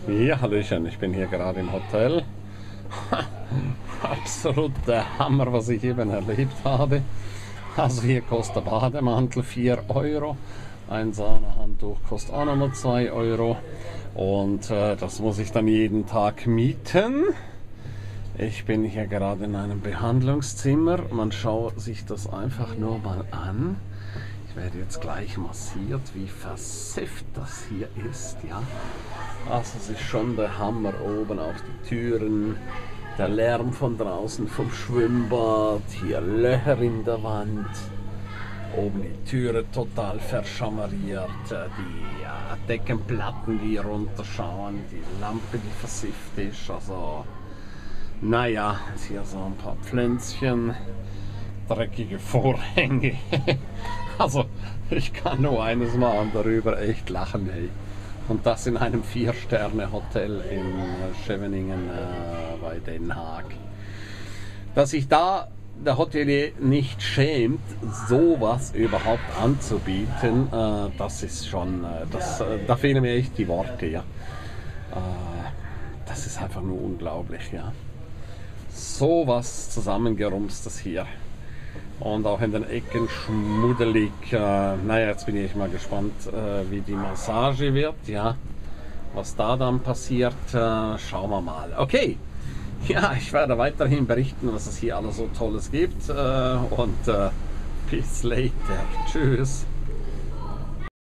Ja, Hallöchen, ich bin hier gerade im Hotel. Absolut der Hammer, was ich eben erlebt habe. Also hier kostet der Bademantel 4 Euro. Ein Sahnehandtuch kostet auch nochmal 2 Euro. Und das muss ich dann jeden Tag mieten. Ich bin hier gerade in einem Behandlungszimmer. Man schaut sich das einfach nur mal an. Ich werde jetzt gleich massiert, wie versifft das hier ist, ja. Also es ist schon der Hammer, oben auf die Türen, der Lärm von draußen vom Schwimmbad, hier Löcher in der Wand, oben die Türe total verschammeriert, die Deckenplatten, die runterschauen, die Lampe, die versifft ist, also naja, hier so ein paar Pflänzchen, dreckige Vorhänge. Also, ich kann nur eines Mal darüber echt lachen, hey. Und das in einem 4-Sterne-Hotel in Scheveningen bei Den Haag. Dass sich da der Hotelier nicht schämt, sowas überhaupt anzubieten, das ist schon, da fehlen mir echt die Worte, ja. Das ist einfach nur unglaublich, ja. Sowas zusammengerumstes hier. Und auch in den Ecken schmuddelig. Naja, jetzt bin ich mal gespannt, wie die Massage wird, ja. Was da dann passiert, schauen wir mal. Okay, ja, ich werde weiterhin berichten, was es hier alles so Tolles gibt. Und bis later. Tschüss.